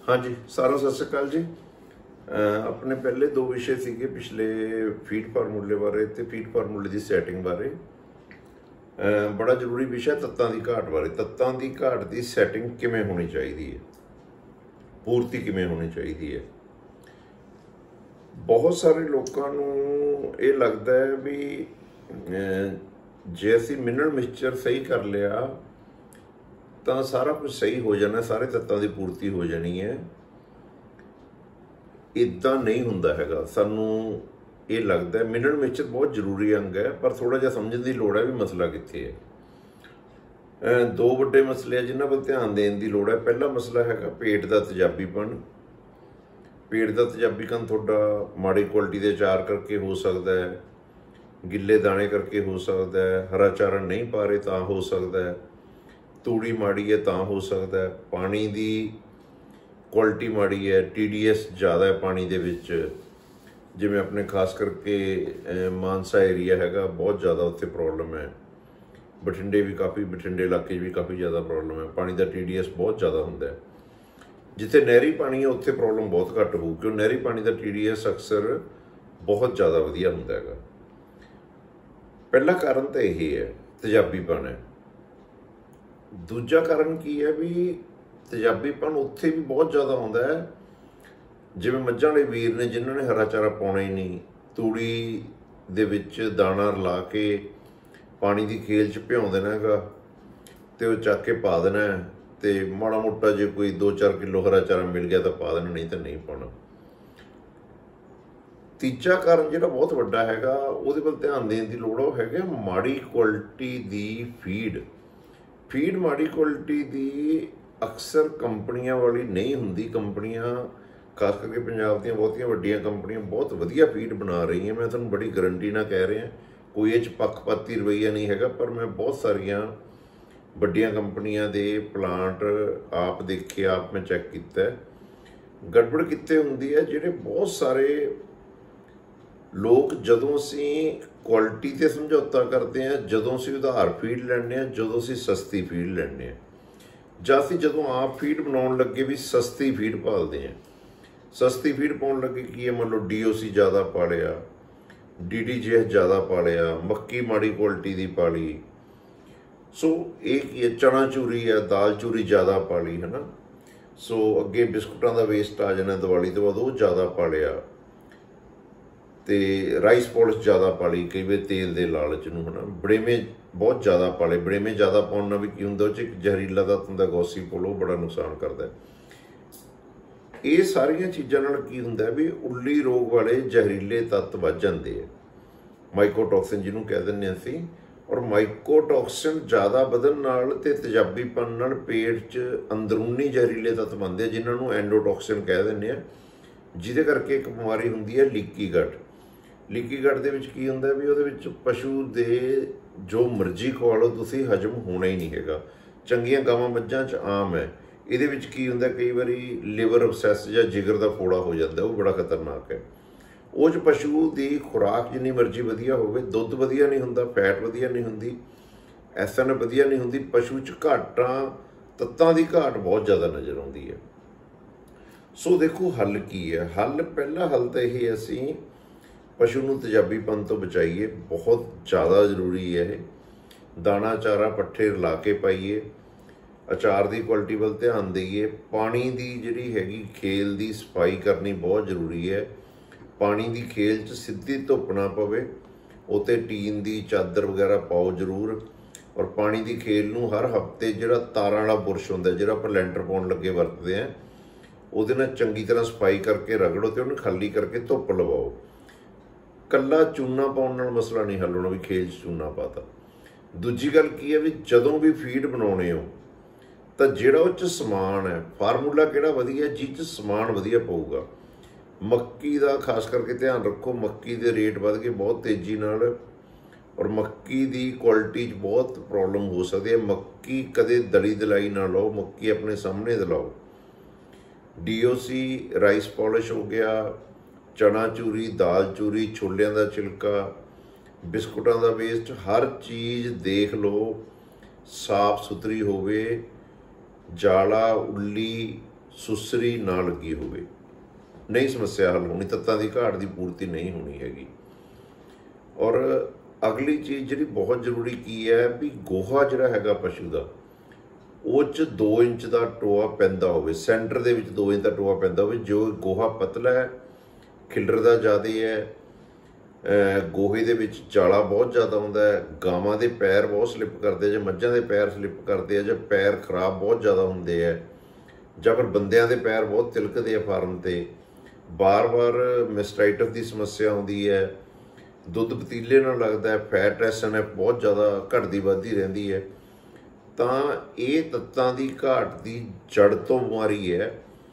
हाँ जी, सारों सत श्री अकाल जी। अपने पहले दो विषय सीगे पिछले फीड फार्मूले बारे ते फीड फार्मूले की सैटिंग बारे। बड़ा जरूरी विषय तत्तां की घाट बारे। तत्तां की घाट की सैटिंग किवें होनी चाहिए है, पूर्ति किवें होनी चाहिए है। बहुत सारे लोगों नूं ये लगता है भी जे असीं मिनरल मिक्सचर सही कर लिया तो सारा कुछ सही हो जाना, सारे तत्तां की पूर्ति हो जानी है। इदा नहीं हुंदा हैगा। सानू ये लगता है मिनरल मिक्सचर बहुत जरूरी अंग है, पर थोड़ा जिहा समझण की लोड़ है भी मसला कित्थे है। दो वड्डे मसले हैं जिन्हां पर ध्यान देण की लोड़ है। पहला मसला हैगा पेट का तेजाबीपन। पेट का तेजाबीपन तुहाडा माड़ी क्वालिटी के अचार करके हो सकता है, गिले दाने करके हो सकता है, हरा चारा नहीं पा रहे तो हो सकता है, तूड़ी माड़ी है तो हो सकता है, पानी की क्वालिटी माड़ी है, TDS ज़्यादा है पानी दे विच। जिवें अपने खास करके मानसा एरिया हैगा बहुत ज़्यादा उत्थे प्रॉब्लम है। बठिंडे भी काफ़ी, बठिंडे इलाके भी काफ़ी ज़्यादा प्रॉब्लम है, पानी का TDS बहुत ज़्यादा होंदा है। जिथे नहरी पानी है उत्थे प्रॉब्लम बहुत घट हो, क्यों नहरी पानी का TDS अक्सर बहुत ज़्यादा वधिया हुंदा हैगा। पहला कारण तो यही है तेजाबीपन है। दूजा कारण की है भी तेजाबीपन उत्थे भी बहुत ज़्यादा आउंदा है। जिवें मੱਝਾਂ वाले वीर ने जिन्होंने हरा चारा पाउणा ही नहीं, तूड़ी दे विच दाना रला के पानी की खेल च भिओं देना हैगा ते वो चक के पा देना है, ते माड़ा मोटा जे कोई 2-4 किलो हरा चारा मिल गया तो पा देना, नहीं तो नहीं पाना। तीजा कारण जिहड़ा बहुत वड्डा हैगा उहदे वल ध्यान देण दी लोड़ है, हैगा माड़ी क्वालिटी दी फीड। फीड माड़ी क्वालिटी दी अक्सर कंपनियां वाली नहीं हुंदी। कंपनियां खास करके पंजाब ਦੀਆਂ ਬਹੁਤੀਆਂ ਵੱਡੀਆਂ कंपनियां बहुत वधिया फीड बना रही हैं। मैं तुहानूं बड़ी गारंटी ना कह रहा, कोई ये पक्षपाती रवैया नहीं हैगा, पर मैं बहुत सारिया ਵੱਡੀਆਂ कंपनियां दे प्लांट आप देखे, आप मैं चैक किया है। गड़बड़ कित्ते हुंदी है जिहड़े बहुत सारे लोग जदों असीं क्वालिटी ते समझौता करते हैं, जदों असीं उधार फीड लैंदे हैं, जदों असीं सस्ती फीड लैंदे हैं, जां असीं जदों आप फीड बनाउण लगे भी सस्ती फीड भालदे हैं। सस्ती फीड पाउण लगे की है, मान लो DOC ज़्यादा पा लिया, DDGS ज़्यादा पा लिया, मक्की माड़ी क्वालिटी की पा ली, सो एक ही है, चना चूरी है, दाल चूरी ज़्यादा पा ली है ना। सो अगे बिस्कुटां का वेस्ट आ जाना दिवाली तो बाद वो ज़्यादा पा लिया, तो राइस पॉलिश ज़्यादा पा ली, कई बार तेल के लालच नूं है ना। बड़ेमे बहुत ज़्यादा पा ले। बड़ेमे ज़्यादा पाउण नाल भी की हुंदा, उह च जहरीला तत्त हुंदा गॉसिपोल, वो बड़ा नुकसान करता है। ये सारिया चीज़ों नाल की हुंदा है भी उल्ली रोग वाले जहरीले तत्त वध जांदे है, माइकोटॉक्सिन जिन्हों कह दिंदे असीं। और माइकोटॉक्सिन ज़्यादा वधन नाल ते तेजाबीपन नाल पेट च अंदरूनी जहरीले तत्त बनते हैं जिन्होंने एंडोटॉक्सिन कह दिंदे आ, जिहदे करके एक बीमारी हुंदी है लीकी गट। लीकी गट दे विच की हुंदा भी उहदे विच पशु दे जो मर्जी खवा लो तुसीं हजम होना ही नहीं हैगा। चंगियां गावां मੱਝਾਂ च आम है। ਇਹਦੇ ਵਿੱਚ ਕੀ ਹੁੰਦਾ, कई बारी लिवर अबसैस ਜਾਂ जिगर का फोड़ा हो जाता है, वो बड़ा खतरनाक है। ਉਹ 'ਚ ਪਸ਼ੂ ਦੀ खुराक जिन्नी मर्जी ਵਧੀਆ ਹੋਵੇ, ਦੁੱਧ ਵਧੀਆ नहीं ਹੁੰਦਾ, फैट ਵਧੀਆ नहीं ਹੁੰਦੀ, SN ਵਧੀਆ नहीं ਹੁੰਦੀ, ਪਸ਼ੂ 'ਚ ਘਾਟਾਂ ਤੱਤਾਂ ਦੀ ਘਾਟ बहुत ज़्यादा नज़र आती है। सो देखो हल की है। हल पहला हल तो यही असी पशु ਨੂੰ तेजाबीपन तो बचाइए, बहुत ज़्यादा जरूरी है। दाना चारा पट्ठे रला के पाइए, अचार की क्वालिटी वाल ध्यान दईए, पानी की जिहड़ी हैगी खेल की सफाई करनी बहुत जरूरी है। पानी की खेल च सीधी धुप ना पवे, उत्ते टीन की चादर वगैरह पाओ जरूर। और पानी की खेल नूं हर हफ्ते जिहड़ा तारां वाला बुरश हुंदा, जिहड़ा आपां लैंटर पाउण लगे वरतदे हैं, ਉਹਦੇ ਨਾਲ चंगी तरह सफाई करके रगड़ो तो उन्हें खाली करके धुप लवाओ। कल्ला चूना पाउण नाल मसला नहीं हल होना भी खेल च चूना पाता। दूजी गल की है भी जदों भी फीड बनाउणे हो तो जिहड़ा उह च समान है, फार्मूला किहड़ा वधिया, जिह च समान वधिया पऊगा। मक्की का खास करके ध्यान रखो, मक्की के रेट वध गए बहुत तेजी नाल, और मक्की की क्वालिटी बहुत प्रॉब्लम हो सकती है। मक्की कदे दली दलाई ना लो, मक्की अपने सामने दिलाओ। DOC राइस पॉलिश हो गया, चना चूरी, दाल चूरी, छोलियां का छिलका, बिस्कुटां का वेस्ट, हर चीज़ देख लो साफ सुथरी होवे, जाला उल्ली ਸੁਸਰੀ ਨਾ ਲੱਗੀ ਹੋਵੇ, ਨਹੀਂ ਸਮੱਸਿਆ ਹੱਲ ਹੋਣੀ, ਤੱਤਾਂ ਦੀ ਘਾਟ ਦੀ ਪੂਰਤੀ ਨਹੀਂ ਹੋਣੀ ਹੈਗੀ। ਔਰ ਅਗਲੀ ਚੀਜ਼ ਜਿਹੜੀ ਬਹੁਤ ਜ਼ਰੂਰੀ ਕੀ ਹੈ ਵੀ ਗੋਹਾ ਜਿਹੜਾ ਹੈਗਾ ਪਸ਼ੂ ਦਾ, ਉਹ 'ਚ 2 ਇੰਚ ਦਾ ਟੋਆ ਪੈਂਦਾ ਹੋਵੇ, ਸੈਂਟਰ ਦੇ ਵਿੱਚ 2 ਇੰਚ ਦਾ ਟੋਆ ਪੈਂਦਾ ਹੋਵੇ। ਜੋ ਗੋਹਾ ਪਤਲਾ ਹੈ, ਖਿਲਰਦਾ ਜ਼ਿਆਦਾ ਹੈ, ਗੋਹੇ ਦੇ ਵਿੱਚ ਜਾਲਾ ਬਹੁਤ ਜ਼ਿਆਦਾ ਹੁੰਦਾ ਹੈ, ਗਾਵਾਂ ਦੇ ਪੈਰ ਬਹੁਤ ਸਲਿੱਪ ਕਰਦੇ, ਜਾਂ ਮੱਝਾਂ ਦੇ ਪੈਰ ਸਲਿੱਪ ਕਰਦੇ ਆ, ਜਾਂ ਪੈਰ ਖਰਾਬ ਬਹੁਤ ਜ਼ਿਆਦਾ ਹੁੰਦੇ ਹੈ, ਜਾਂ ਫਿਰ ਬੰਦਿਆਂ ਦੇ ਪੈਰ ਬਹੁਤ ਤਿਲਕਦੇ ਆ ਫਾਰਮ 'ਤੇ, ਬਾਰ-ਬਾਰ ਮੈਸਟਾਈਟਸ ਦੀ ਸਮੱਸਿਆ ਆਉਂਦੀ ਹੈ, ਦੁੱਧ ਪਤੀਲੇ ਨਾਲ ਲੱਗਦਾ ਹੈ, ਫੈਟ SNF ਬਹੁਤ ਜ਼ਿਆਦਾ ਘਟਦੀ ਵੱਧਦੀ ਰਹਿੰਦੀ ਹੈ, ਤਾਂ ਇਹ ਤੱਤਾਂ ਦੀ ਘਾਟ ਦੀ ਜੜ ਤੋਂ ਬਿਮਾਰੀ ਹੈ।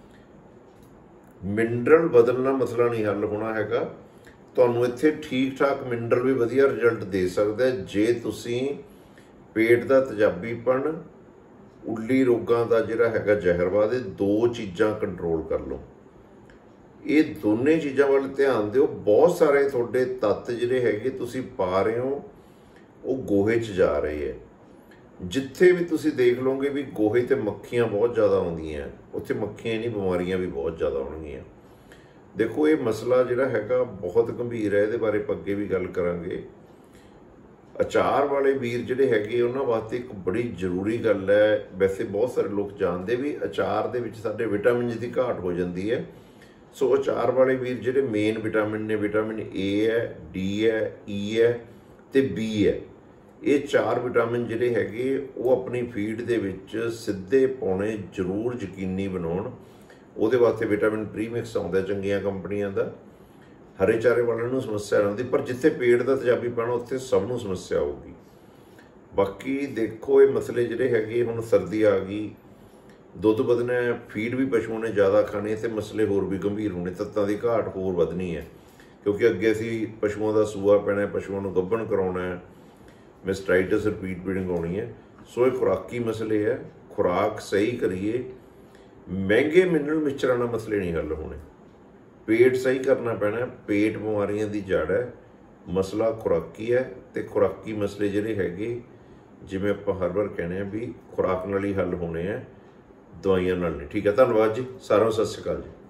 ਮਿਨਰਲ ਬਦਲਣਾ ਮਸਲਾ ਨਹੀਂ ਹੱਲ ਹੋਣਾ ਹੈਗਾ। ਤੁਹਾਨੂੰ ਇੱਥੇ ਠੀਕ ਠਾਕ ਮਿਨਰਲ ਵੀ ਵਧੀਆ ਰਿਜ਼ਲਟ ਦੇ ਸਕਦਾ ਜੇ ਤੁਸੀਂ ਪੇਟ ਦਾ ਤੇਜ਼ਾਬੀਪਣ, ਉੱਲੀ ਰੋਗਾਂ ਦਾ ਜਿਹੜਾ ਹੈਗਾ ਜ਼ਹਿਰਵਾਦ, ਇਹ 2 ਚੀਜ਼ਾਂ ਕੰਟਰੋਲ ਕਰ ਲਓ। ਇਹ ਦੋਨੇ ਚੀਜ਼ਾਂ ਵੱਲ ਧਿਆਨ ਦਿਓ। ਬਹੁਤ ਸਾਰੇ ਤੁਹਾਡੇ ਤੱਤ ਜਿਹੜੇ ਹੈਗੇ ਤੁਸੀਂ ਪਾ ਰਹੇ ਹੋ ਉਹ ਗੋਹੇ 'ਚ ਜਾ ਰਹੇ ਹੈ। ਜਿੱਥੇ ਵੀ ਤੁਸੀਂ ਦੇਖ ਲਓਗੇ ਵੀ ਗੋਹੇ 'ਤੇ ਮੱਖੀਆਂ ਬਹੁਤ ਜ਼ਿਆਦਾ ਆਉਂਦੀਆਂ, ਉੱਥੇ ਮੱਖੀਆਂ ਨਹੀਂ, ਬਿਮਾਰੀਆਂ ਵੀ ਬਹੁਤ ਜ਼ਿਆਦਾ ਆਉਣਗੀਆਂ। ਦੇਖੋ ਇਹ ਮਸਲਾ ਜਿਹੜਾ ਹੈਗਾ ਬਹੁਤ ਗੰਭੀਰ ਹੈ, ਇਹਦੇ ਬਾਰੇ ਆਪਾਂ ਅੱਗੇ ਵੀ ਗੱਲ ਕਰਾਂਗੇ। ਅਚਾਰ ਵਾਲੇ ਵੀਰ ਜਿਹੜੇ ਹੈਗੇ ਉਹਨਾਂ ਵਾਸਤੇ ਇੱਕ ਬੜੀ ਜ਼ਰੂਰੀ ਗੱਲ ਹੈ। ਵੈਸੇ ਬਹੁਤ ਸਾਰੇ ਲੋਕ ਜਾਣਦੇ ਵੀ ਅਚਾਰ ਦੇ ਵਿੱਚ ਸਾਡੇ ਵਿਟਾਮਿਨ ਦੀ ਘਾਟ ਹੋ ਜਾਂਦੀ ਹੈ। ਸੋ ਅਚਾਰ ਵਾਲੇ ਵੀਰ ਜਿਹੜੇ ਮੇਨ ਵਿਟਾਮਿਨ ਨੇ, ਵਿਟਾਮਿਨ A ਹੈ, D ਹੈ, E ਹੈ ਤੇ B ਹੈ। ਇਹ 4 ਵਿਟਾਮਿਨ ਜਿਹੜੇ ਹੈਗੇ ਉਹ ਆਪਣੀ ਫੀਡ ਦੇ ਵਿੱਚ ਸਿੱਧੇ ਪਾਉਣੇ ਜ਼ਰੂਰ ਯਕੀਨੀ ਬਣਾਉਣ। ਉਹਦੇ ਵਾਸਤੇ ਵਿਟਾਮਿਨ ਪ੍ਰੀਮਿਕਸ ਆਉਂਦਾ ਚੰਗੀਆਂ ਕੰਪਨੀਆਂ ਦਾ। ਹਰੇ ਚਾਰੇ ਵਾਲਿਆਂ ਨੂੰ ਸਮੱਸਿਆ ਆਉਂਦੀ, ਪਰ ਜਿੱਥੇ ਪੇਟ ਦਾ ਤੇਜ਼ਾਬੀਪਣ ਉੱਥੇ ਸਭ ਨੂੰ ਸਮੱਸਿਆ ਆਊਗੀ। ਬਾਕੀ ਦੇਖੋ ਇਹ ਮਸਲੇ ਜਿਹੜੇ ਹੈਗੇ, ਹੁਣ ਸਰਦੀ ਆ ਗਈ, ਦੁੱਧ ਵਧਣਾ, ਫੀਡ ਵੀ ਪਸ਼ੂਆਂ ਨੇ ਜ਼ਿਆਦਾ ਖਾਣੀ, ਤੇ ਮਸਲੇ ਹੋਰ ਵੀ ਗੰਭੀਰ ਹੋਣੇ, ਤੱਤਾਂ ਦੀ ਘਾਟ ਹੋਰ ਵਧਣੀ ਹੈ। ਕਿਉਂਕਿ ਅੱਗੇ ਅਸੀਂ ਪਸ਼ੂਆਂ ਦਾ ਸੂਆ ਪੈਣਾ, ਪਸ਼ੂਆਂ ਨੂੰ ਗੱਭਣ ਕਰਾਉਣਾ ਹੈ, ਮੈਸਟਾਈਟਸ ਰਿਪੀਟ ਬਰੀਡਿੰਗ ਆਉਣੀ ਹੈ। ਸੋ ਇਹ ਖੁਰਾਕੀ ਮਸਲੇ ਹੈ, ਖੁਰਾਕ ਸਹੀ ਕਰੀਏ। ਮਹਿੰਗੇ ਮਿਨਰਲ ਮਿਕਸਚਰਾਂ ਨਾਲ ਮਸਲੇ ਨਹੀਂ ਹੱਲ ਹੋਣੇ, ਪੇਟ ਸਹੀ ਕਰਨਾ ਪੈਣਾ। ਪੇਟ ਬਿਮਾਰੀਆਂ ਦੀ ਜੜ ਹੈ, ਮਸਲਾ ਖੁਰਾਕੀ ਹੈ। ਤੇ ਖੁਰਾਕੀ ਮਸਲੇ ਜਿਹੜੇ ਹੈਗੇ, ਜਿਵੇਂ ਆਪਾਂ ਹਰ ਵਾਰ ਕਹਿੰਦੇ ਹਾਂ ਵੀ ਖੁਰਾਕ ਨਾਲ ਹੀ ਹੱਲ ਹੋਣੇ ਆ, ਦਵਾਈਆਂ ਨਾਲ ਨਹੀਂ। ਠੀਕ ਹੈ, ਧੰਨਵਾਦ ਜੀ, ਸਾਰਿਆਂ ਨੂੰ ਸਤਿ ਸ਼੍ਰੀ ਅਕਾਲ ਜੀ।